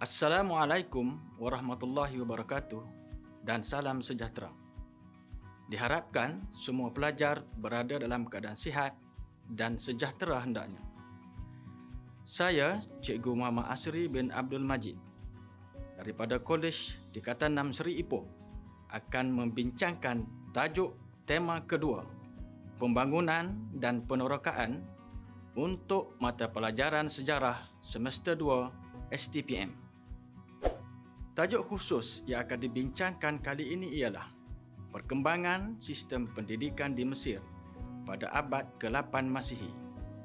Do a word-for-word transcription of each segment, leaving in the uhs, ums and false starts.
Assalamualaikum warahmatullahi wabarakatuh dan salam sejahtera. Diharapkan semua pelajar berada dalam keadaan sihat dan sejahtera hendaknya. Saya Cikgu Muhammad Asri bin Abdul Majid daripada Kolej Tingkatan enam Seri Ipoh akan membincangkan tajuk tema kedua, pembangunan dan penerokaan untuk mata pelajaran sejarah semester dua S T P M. Tajuk khusus yang akan dibincangkan kali ini ialah perkembangan sistem pendidikan di Mesir pada abad ke lapan Masihi.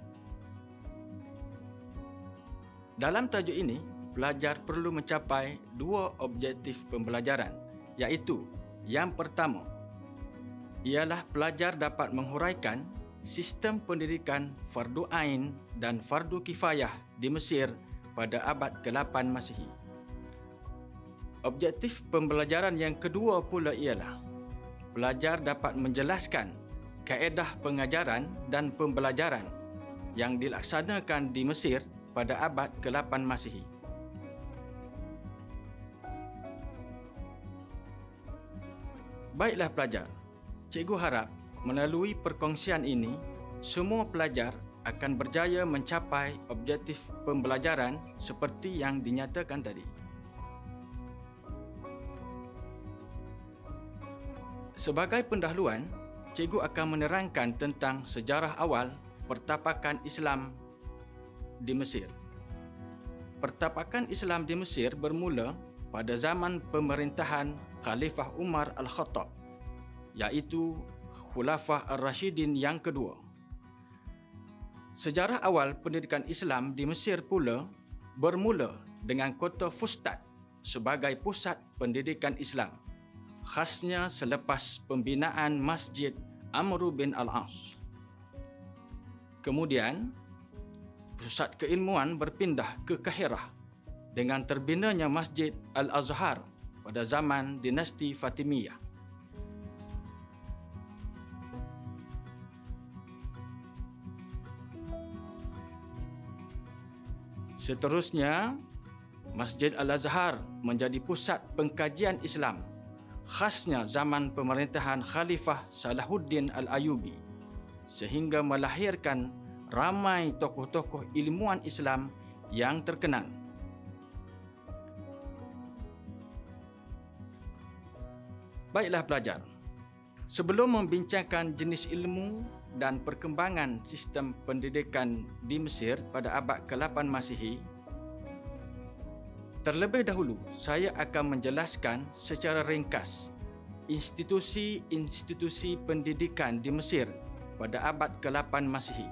Dalam tajuk ini, pelajar perlu mencapai dua objektif pembelajaran, iaitu yang pertama ialah pelajar dapat menghuraikan sistem pendidikan fardu ain dan fardu kifayah di Mesir pada abad ke lapan Masihi. Objektif pembelajaran yang kedua pula ialah pelajar dapat menjelaskan kaedah pengajaran dan pembelajaran yang dilaksanakan di Mesir pada abad ke lapan Masihi. Baiklah pelajar, cikgu harap melalui perkongsian ini semua pelajar akan berjaya mencapai objektif pembelajaran seperti yang dinyatakan tadi. Sebagai pendahuluan, cikgu akan menerangkan tentang sejarah awal pertapakan Islam di Mesir. Pertapakan Islam di Mesir bermula pada zaman pemerintahan Khalifah Umar Al-Khattab, iaitu Khulafah Ar-Rashidin yang kedua. Sejarah awal pendidikan Islam di Mesir pula bermula dengan kota Fustat sebagai pusat pendidikan Islam, khasnya selepas pembinaan Masjid Amr bin Al-As. Kemudian, pusat keilmuan berpindah ke Kahirah dengan terbinanya Masjid Al-Azhar pada zaman dinasti Fatimiyah. Seterusnya, Masjid Al-Azhar menjadi pusat pengkajian Islam, khasnya zaman pemerintahan Khalifah Salahuddin Al-Ayyubi, sehingga melahirkan ramai tokoh-tokoh ilmuwan Islam yang terkenal. Baiklah pelajar, sebelum membincangkan jenis ilmu dan perkembangan sistem pendidikan di Mesir pada abad ke lapan Masihi, terlebih dahulu saya akan menjelaskan secara ringkas institusi-institusi pendidikan di Mesir pada abad ke lapan Masihi.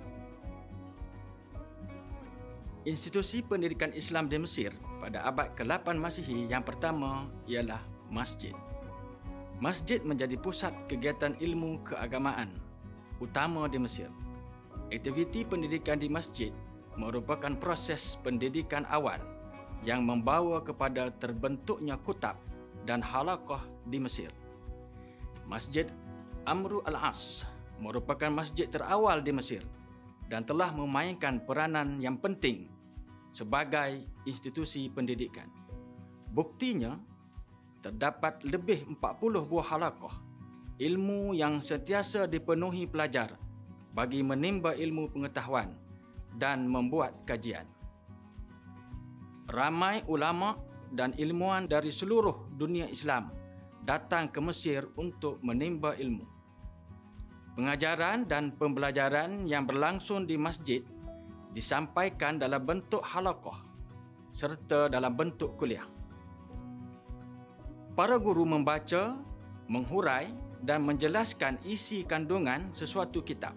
Institusi pendidikan Islam di Mesir pada abad ke lapan Masihi yang pertama ialah masjid. Masjid menjadi pusat kegiatan ilmu keagamaan utama di Mesir. Aktiviti pendidikan di masjid merupakan proses pendidikan awal yang membawa kepada terbentuknya kutab dan halaqah di Mesir. Masjid Amr Al-As merupakan masjid terawal di Mesir dan telah memainkan peranan yang penting sebagai institusi pendidikan. Buktinya, terdapat lebih empat puluh buah halaqah, ilmu yang sentiasa dipenuhi pelajar bagi menimba ilmu pengetahuan dan membuat kajian. Ramai ulama dan ilmuwan dari seluruh dunia Islam datang ke Mesir untuk menimba ilmu. Pengajaran dan pembelajaran yang berlangsung di masjid disampaikan dalam bentuk halaqah serta dalam bentuk kuliah. Para guru membaca, menghurai dan menjelaskan isi kandungan sesuatu kitab.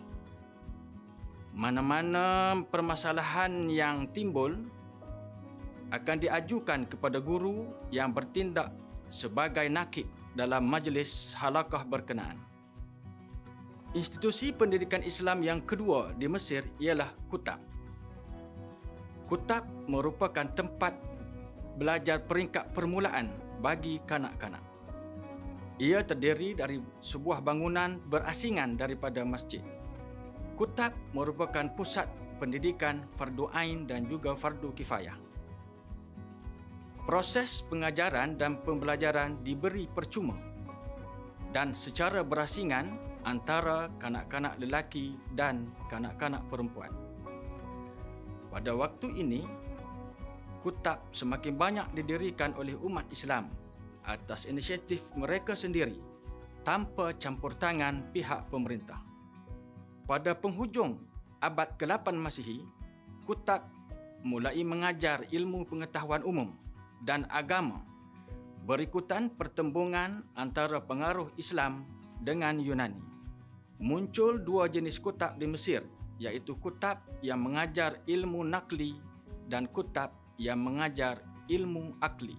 Mana-mana permasalahan yang timbul akan diajukan kepada guru yang bertindak sebagai nakib dalam majlis halaqah berkenaan. Institusi pendidikan Islam yang kedua di Mesir ialah kutab. Kutab merupakan tempat belajar peringkat permulaan bagi kanak-kanak. Ia terdiri dari sebuah bangunan berasingan daripada masjid. Kutab merupakan pusat pendidikan fardu ain dan juga fardu kifayah. Proses pengajaran dan pembelajaran diberi percuma dan secara berasingan antara kanak-kanak lelaki dan kanak-kanak perempuan. Pada waktu ini, kutab semakin banyak didirikan oleh umat Islam atas inisiatif mereka sendiri tanpa campur tangan pihak pemerintah. Pada penghujung abad ke lapan Masihi, kutab mulai mengajar ilmu pengetahuan umum dan agama berikutan pertembungan antara pengaruh Islam dengan Yunani. Muncul dua jenis kutab di Mesir, iaitu kutab yang mengajar ilmu nakli dan kutab yang mengajar ilmu akli.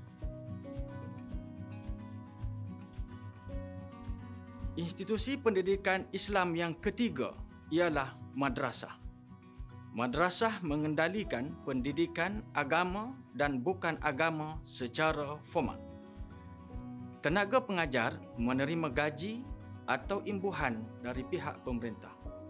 Institusi pendidikan Islam yang ketiga ialah madrasah. Madrasah mengendalikan pendidikan agama dan bukan agama secara formal. Tenaga pengajar menerima gaji atau imbuhan dari pihak pemerintah.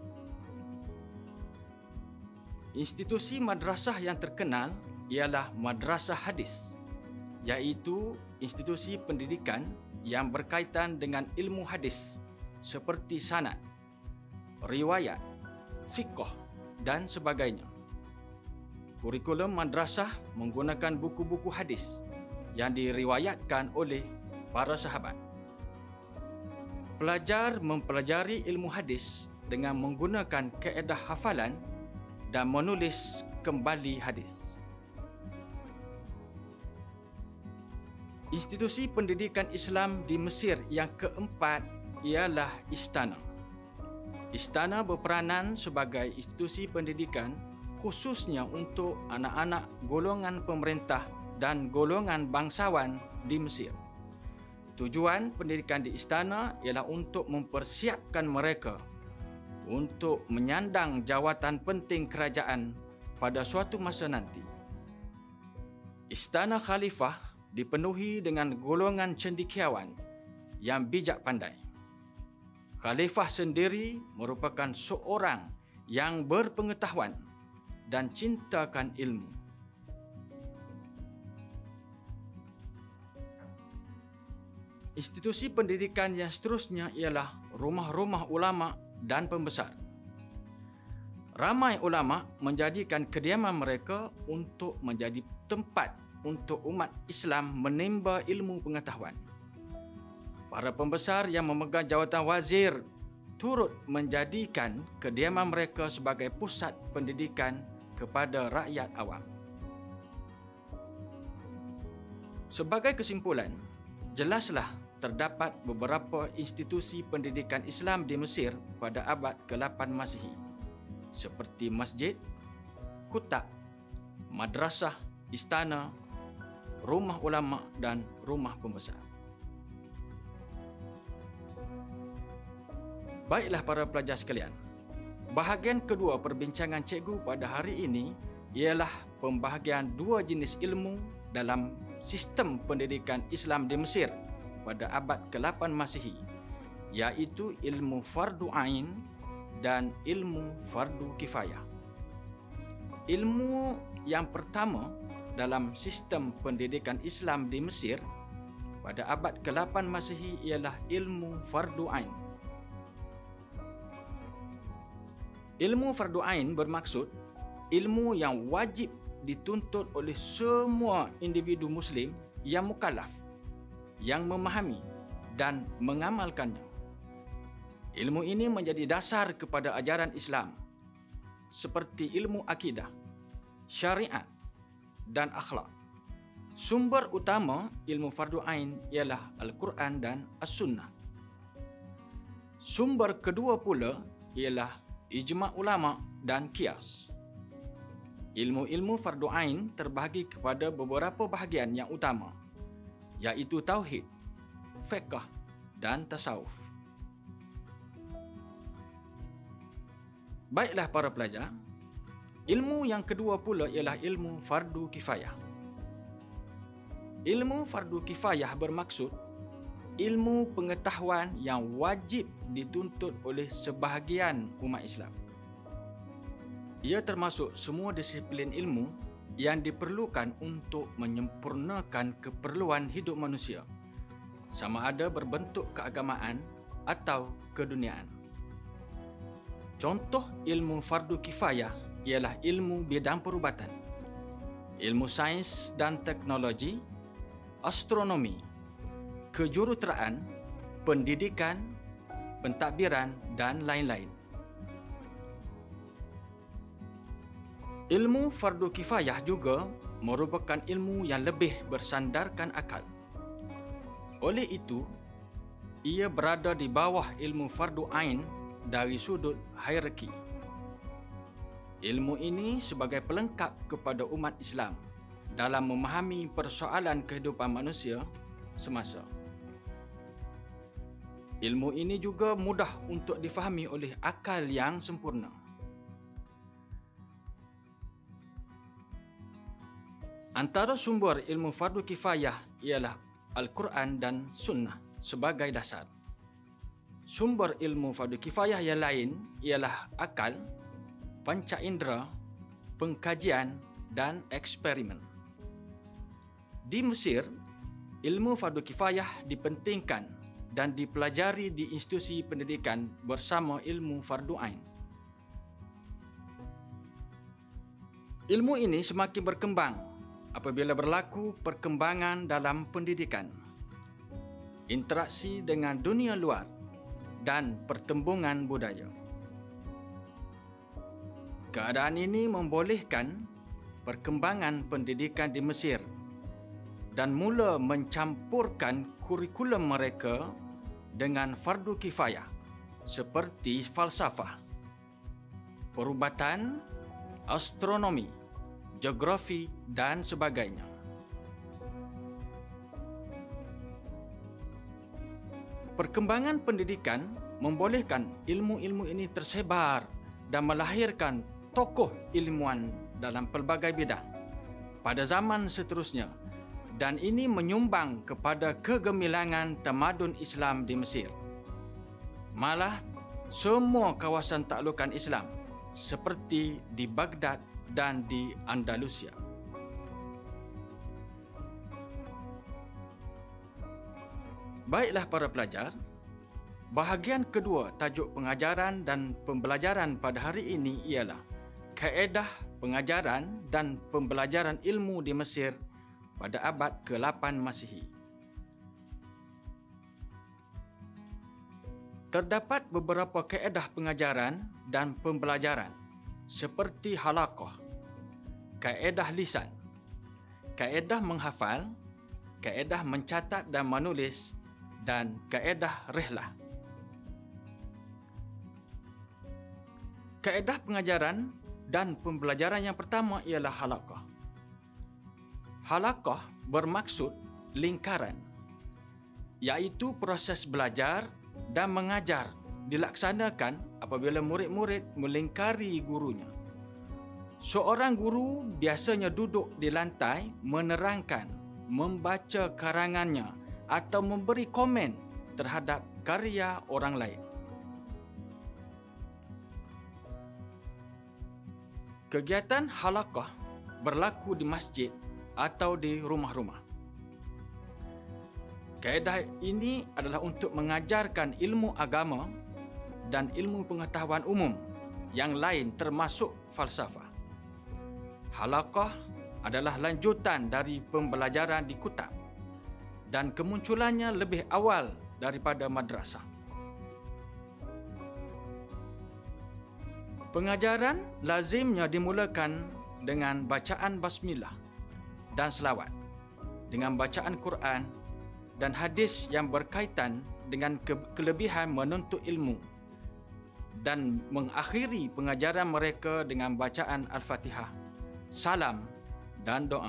Institusi madrasah yang terkenal ialah Madrasah Hadis, iaitu institusi pendidikan yang berkaitan dengan ilmu hadis seperti sanad, riwayat, siqah dan sebagainya. Kurikulum madrasah menggunakan buku-buku hadis yang diriwayatkan oleh para sahabat. Pelajar mempelajari ilmu hadis dengan menggunakan kaedah hafalan dan menulis kembali hadis. Institusi pendidikan Islam di Mesir yang keempat ialah istana. Istana berperanan sebagai institusi pendidikan khususnya untuk anak-anak golongan pemerintah dan golongan bangsawan di Mesir. Tujuan pendidikan di istana ialah untuk mempersiapkan mereka untuk menyandang jawatan penting kerajaan pada suatu masa nanti. Istana Khalifah dipenuhi dengan golongan cendekiawan yang bijak pandai. Khalifah sendiri merupakan seorang yang berpengetahuan dan cintakan ilmu. Institusi pendidikan yang seterusnya ialah rumah-rumah ulama dan pembesar. Ramai ulama menjadikan kediaman mereka untuk menjadi tempat untuk umat Islam menimba ilmu pengetahuan. Para pembesar yang memegang jawatan wazir turut menjadikan kediaman mereka sebagai pusat pendidikan kepada rakyat awam. Sebagai kesimpulan, jelaslah terdapat beberapa institusi pendidikan Islam di Mesir pada abad ke lapan Masihi, seperti masjid, kutab, madrasah, istana, rumah ulama dan rumah pembesar. Baiklah para pelajar sekalian, bahagian kedua perbincangan cikgu pada hari ini ialah pembahagian dua jenis ilmu dalam sistem pendidikan Islam di Mesir pada abad ke lapan Masihi, iaitu ilmu fardu ain dan ilmu fardu kifayah. Ilmu yang pertama dalam sistem pendidikan Islam di Mesir pada abad ke lapan Masihi ialah ilmu fardu ain. Ilmu fardu ain bermaksud ilmu yang wajib dituntut oleh semua individu Muslim yang mukallaf, yang memahami dan mengamalkannya. Ilmu ini menjadi dasar kepada ajaran Islam seperti ilmu akidah, syariat dan akhlak. Sumber utama ilmu fardu ain ialah Al-Quran dan As-Sunnah. Sumber kedua pula ialah ijma' ulama dan qiyas. Ilmu-ilmu fardu ain terbahagi kepada beberapa bahagian yang utama, iaitu tauhid, fiqh dan tasawuf. Baiklah para pelajar, ilmu yang kedua pula ialah ilmu fardu kifayah. Ilmu fardu kifayah bermaksud ilmu pengetahuan yang wajib dituntut oleh sebahagian umat Islam. Ia termasuk semua disiplin ilmu yang diperlukan untuk menyempurnakan keperluan hidup manusia, sama ada berbentuk keagamaan atau keduniaan. Contoh ilmu fardu kifayah ialah ilmu bidang perubatan, ilmu sains dan teknologi, astronomi, kejuruteraan, pendidikan, pentadbiran dan lain-lain. Ilmu fardu kifayah juga merupakan ilmu yang lebih bersandarkan akal. Oleh itu, ia berada di bawah ilmu fardu ain dari sudut hierarki. Ilmu ini sebagai pelengkap kepada umat Islam dalam memahami persoalan kehidupan manusia semasa. Ilmu ini juga mudah untuk difahami oleh akal yang sempurna. Antara sumber ilmu fardu kifayah ialah Al-Quran dan Sunnah sebagai dasar. Sumber ilmu fardu kifayah yang lain ialah akal, panca indera, pengkajian dan eksperimen. Di Mesir, ilmu fardu kifayah dipentingkan dan dipelajari di institusi pendidikan bersama ilmu fardu ain. Ilmu ini semakin berkembang apabila berlaku perkembangan dalam pendidikan, interaksi dengan dunia luar dan pertembungan budaya. Keadaan ini membolehkan perkembangan pendidikan di Mesir dan mula mencampurkan kurikulum mereka dengan fardu kifayah seperti falsafah, perubatan, astronomi, geografi dan sebagainya. Perkembangan pendidikan membolehkan ilmu-ilmu ini tersebar dan melahirkan tokoh ilmuwan dalam pelbagai bidang pada zaman seterusnya, dan ini menyumbang kepada kegemilangan tamadun Islam di Mesir. Malah semua kawasan taklukan Islam seperti di Baghdad dan di Andalusia. Baiklah para pelajar, bahagian kedua tajuk pengajaran dan pembelajaran pada hari ini ialah kaedah pengajaran dan pembelajaran ilmu di Mesir pada abad ke lapan Masihi. Terdapat beberapa kaedah pengajaran dan pembelajaran seperti halaqah, kaedah lisan, kaedah menghafal, kaedah mencatat dan menulis, dan kaedah rihlah. Kaedah pengajaran dan pembelajaran yang pertama ialah halaqah. Halaqah bermaksud lingkaran, iaitu proses belajar dan mengajar dilaksanakan apabila murid-murid melingkari gurunya. Seorang guru biasanya duduk di lantai menerangkan, membaca karangannya atau memberi komen terhadap karya orang lain. Kegiatan halaqah berlaku di masjid atau di rumah-rumah. Kaedah ini adalah untuk mengajarkan ilmu agama dan ilmu pengetahuan umum yang lain termasuk falsafah. Halaqah adalah lanjutan dari pembelajaran di kutab dan kemunculannya lebih awal daripada madrasah. Pengajaran lazimnya dimulakan dengan bacaan basmilah dan selawat, dengan bacaan Quran dan hadis yang berkaitan dengan ke- kelebihan menuntut ilmu, dan mengakhiri pengajaran mereka dengan bacaan Al-Fatihah, salam dan doa.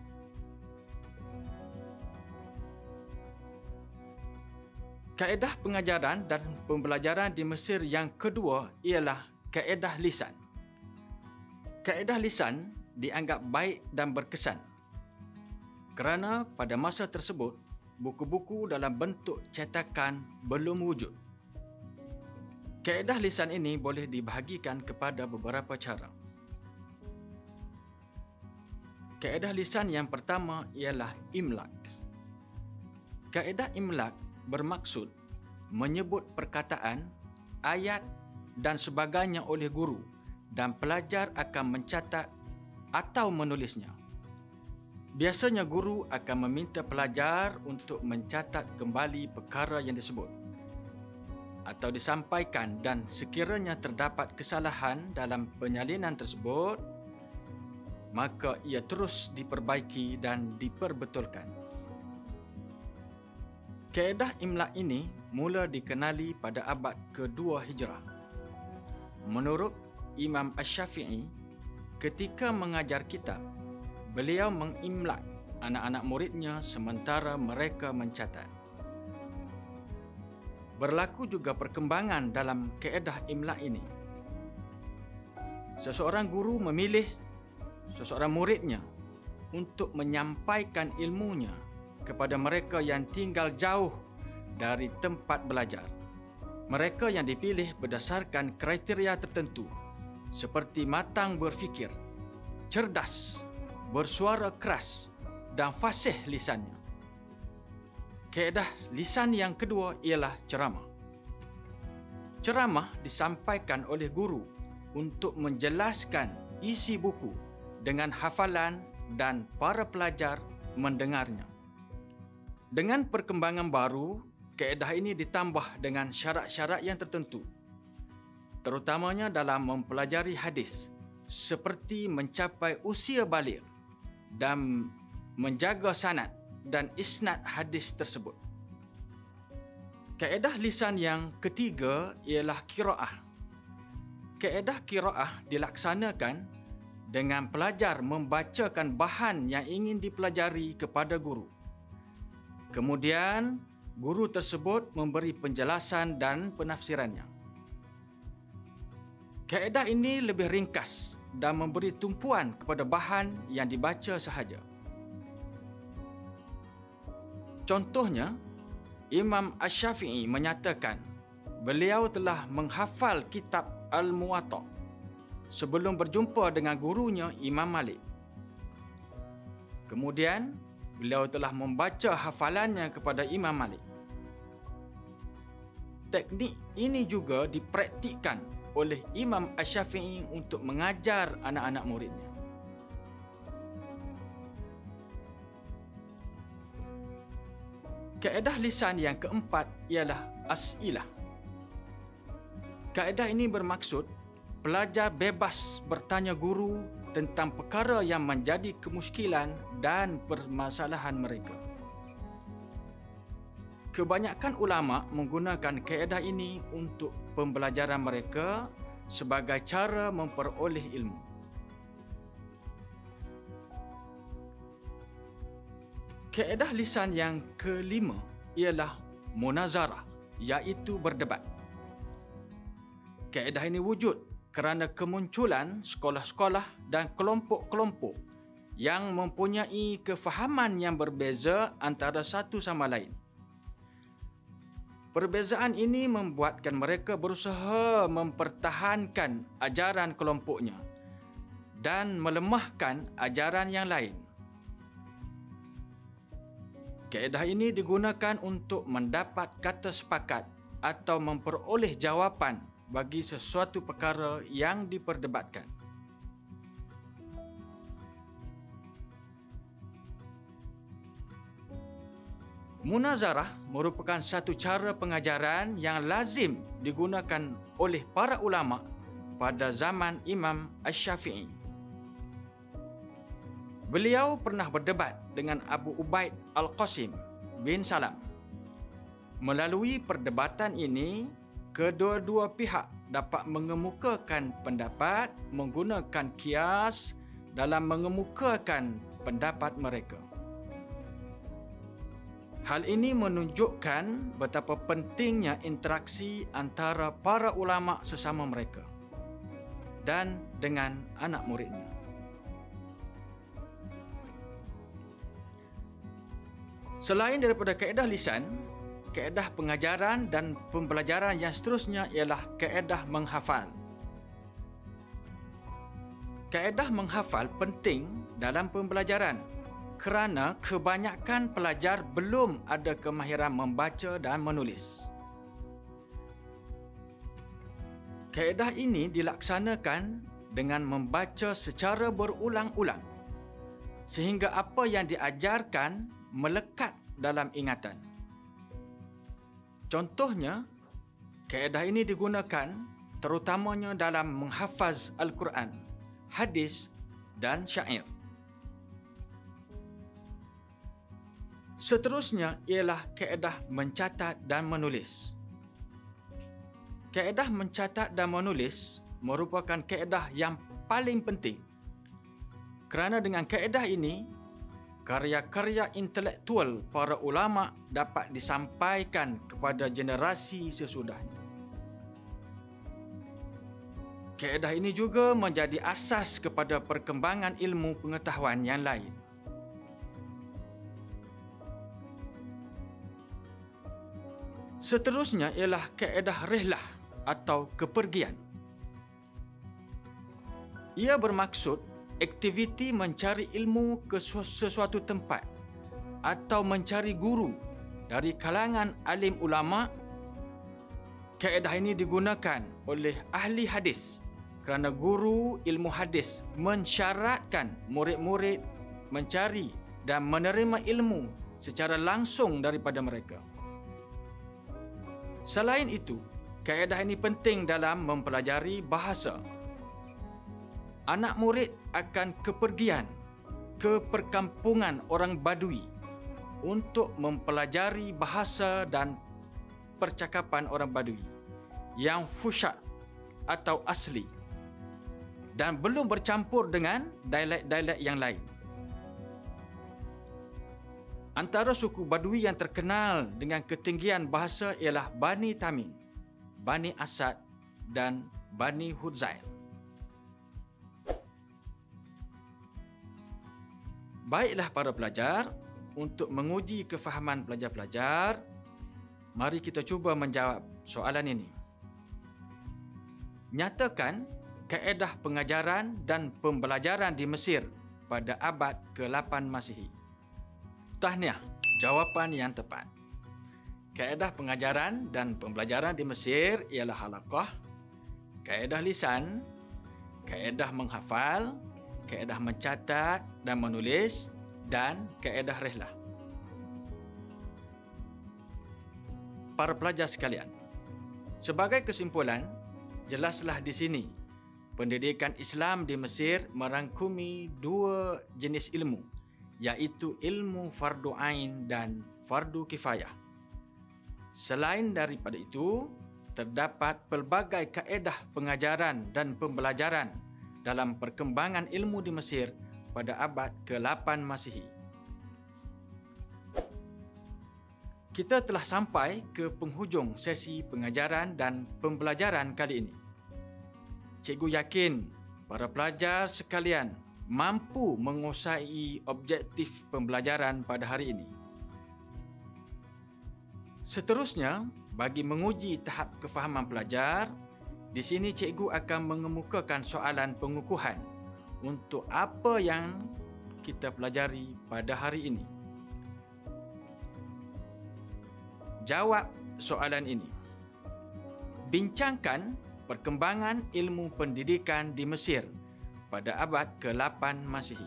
Kaedah pengajaran dan pembelajaran di Mesir yang kedua ialah kaedah lisan. Kaedah lisan dianggap baik dan berkesan kerana pada masa tersebut buku-buku dalam bentuk cetakan belum wujud. Kaedah lisan ini boleh dibahagikan kepada beberapa cara. Kaedah lisan yang pertama ialah imlak. Kaedah imlak bermaksud menyebut perkataan, ayat dan sebagainya oleh guru dan pelajar akan mencatat atau menulisnya. Biasanya guru akan meminta pelajar untuk mencatat kembali perkara yang disebut atau disampaikan, dan sekiranya terdapat kesalahan dalam penyalinan tersebut, maka ia terus diperbaiki dan diperbetulkan. Kaedah imlak ini mula dikenali pada abad kedua Hijrah. Menurut Imam Asy-Syafi'i, ketika mengajar kitab, beliau mengimlak anak-anak muridnya sementara mereka mencatat. Berlaku juga perkembangan dalam kaedah imlak ini. Seseorang guru memilih seseorang muridnya untuk menyampaikan ilmunya kepada mereka yang tinggal jauh dari tempat belajar. Mereka yang dipilih berdasarkan kriteria tertentu seperti matang berfikir, cerdas, bersuara keras dan fasih lisannya. Kaedah lisan yang kedua ialah ceramah. Ceramah disampaikan oleh guru untuk menjelaskan isi buku dengan hafalan dan para pelajar mendengarnya. Dengan perkembangan baru, kaedah ini ditambah dengan syarat-syarat yang tertentu, terutamanya dalam mempelajari hadis, seperti mencapai usia baligh dan menjaga sanad dan isnad hadis tersebut. Kaedah lisan yang ketiga ialah qiraah. Kaedah qiraah dilaksanakan dengan pelajar membacakan bahan yang ingin dipelajari kepada guru. Kemudian, guru tersebut memberi penjelasan dan penafsirannya. Kaedah ini lebih ringkas dan memberi tumpuan kepada bahan yang dibaca sahaja. Contohnya, Imam Asy-Syafi'i menyatakan beliau telah menghafal kitab Al-Muwatta sebelum berjumpa dengan gurunya Imam Malik. Kemudian, beliau telah membaca hafalannya kepada Imam Malik. Teknik ini juga dipraktikkan oleh Imam Asy-Syafi'i untuk mengajar anak-anak muridnya. Kaedah lisan yang keempat ialah as'ilah. Kaedah ini bermaksud pelajar bebas bertanya guru tentang perkara yang menjadi kemusykilan dan permasalahan mereka. Kebanyakan ulama menggunakan kaedah ini untuk pembelajaran mereka sebagai cara memperoleh ilmu. Kaedah lisan yang kelima ialah munazarah, iaitu berdebat. Kaedah ini wujud kerana kemunculan sekolah-sekolah dan kelompok-kelompok yang mempunyai kefahaman yang berbeza antara satu sama lain. Perbezaan ini membuatkan mereka berusaha mempertahankan ajaran kelompoknya dan melemahkan ajaran yang lain. Kaedah ini digunakan untuk mendapat kata sepakat atau memperoleh jawapan bagi sesuatu perkara yang diperdebatkan. Munazarah merupakan satu cara pengajaran yang lazim digunakan oleh para ulama pada zaman Imam Asy-Syafi'i. Beliau pernah berdebat dengan Abu Ubaid Al-Qasim bin Salam. Melalui perdebatan ini, kedua-dua pihak dapat mengemukakan pendapat menggunakan kias dalam mengemukakan pendapat mereka. Hal ini menunjukkan betapa pentingnya interaksi antara para ulama sesama mereka dan dengan anak muridnya. Selain daripada kaedah lisan, kaedah pengajaran dan pembelajaran yang seterusnya ialah kaedah menghafal. Kaedah menghafal penting dalam pembelajaran kerana kebanyakan pelajar belum ada kemahiran membaca dan menulis. Kaedah ini dilaksanakan dengan membaca secara berulang-ulang sehingga apa yang diajarkan melekat dalam ingatan. Contohnya, kaedah ini digunakan terutamanya dalam menghafaz Al-Quran, hadis dan syair. Seterusnya ialah kaedah mencatat dan menulis. Kaedah mencatat dan menulis merupakan kaedah yang paling penting kerana dengan kaedah ini, karya-karya intelektual para ulama dapat disampaikan kepada generasi sesudahnya. Kaedah ini juga menjadi asas kepada perkembangan ilmu pengetahuan yang lain. Seterusnya ialah kaedah rihlah atau kepergian. Ia bermaksud aktiviti mencari ilmu ke sesuatu tempat atau mencari guru dari kalangan alim ulama. Kaedah ini digunakan oleh ahli hadis kerana guru ilmu hadis mensyaratkan murid-murid mencari dan menerima ilmu secara langsung daripada mereka. Selain itu, kaedah ini penting dalam mempelajari bahasa. Anak murid akan kepergian ke perkampungan orang Badui untuk mempelajari bahasa dan percakapan orang Badui yang fusyak atau asli dan belum bercampur dengan dialek-dialek yang lain. Antara suku Badui yang terkenal dengan ketinggian bahasa ialah Bani Tamim, Bani Asad dan Bani Hudzail. Baiklah para pelajar, untuk menguji kefahaman pelajar-pelajar, mari kita cuba menjawab soalan ini. Nyatakan kaedah pengajaran dan pembelajaran di Mesir pada abad ke lapan Masihi. Tahniah, jawapan yang tepat. Kaedah pengajaran dan pembelajaran di Mesir ialah halaqah, kaedah lisan, kaedah menghafal, kaedah mencatat dan menulis, dan kaedah rihlah. Para pelajar sekalian, sebagai kesimpulan, jelaslah di sini pendidikan Islam di Mesir merangkumi dua jenis ilmu, iaitu ilmu fardu ain dan fardu kifayah. Selain daripada itu, terdapat pelbagai kaedah pengajaran dan pembelajaran dalam perkembangan ilmu di Mesir pada abad ke lapan Masihi. Kita telah sampai ke penghujung sesi pengajaran dan pembelajaran kali ini. Cikgu yakin para pelajar sekalian mampu menguasai objektif pembelajaran pada hari ini. Seterusnya, bagi menguji tahap kefahaman pelajar, di sini cikgu akan mengemukakan soalan pengukuhan untuk apa yang kita pelajari pada hari ini. Jawab soalan ini. Bincangkan perkembangan ilmu pendidikan di Mesir pada abad ke lapan Masihi.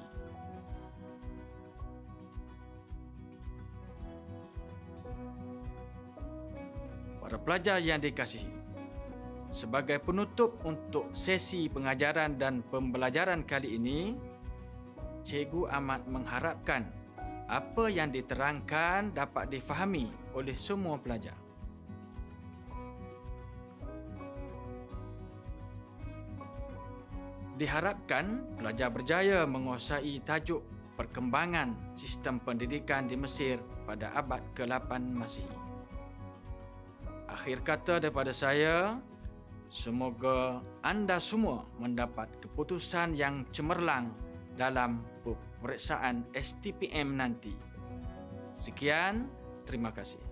Para pelajar yang dikasihi, sebagai penutup untuk sesi pengajaran dan pembelajaran kali ini, cikgu amat mengharapkan apa yang diterangkan dapat difahami oleh semua pelajar. Diharapkan pelajar berjaya menguasai tajuk perkembangan sistem pendidikan di Mesir pada abad ke lapan Masihi. Akhir kata daripada saya, semoga anda semua mendapat keputusan yang cemerlang dalam peperiksaan S T P M nanti. Sekian, terima kasih.